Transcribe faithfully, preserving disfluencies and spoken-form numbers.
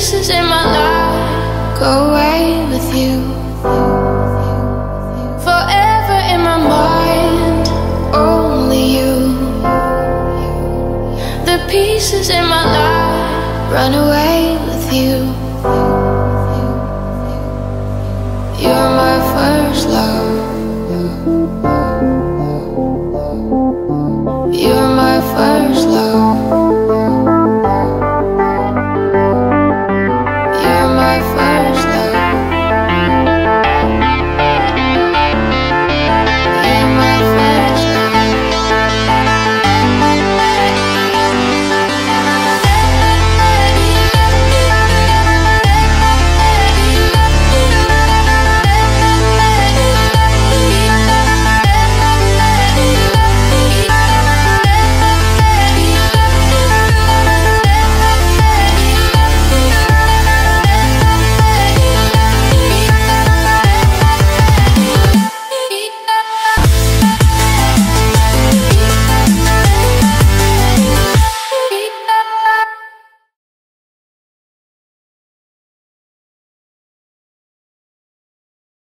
pieces in my life go away with you. Forever in my mind, only you. The pieces in my life run away with you.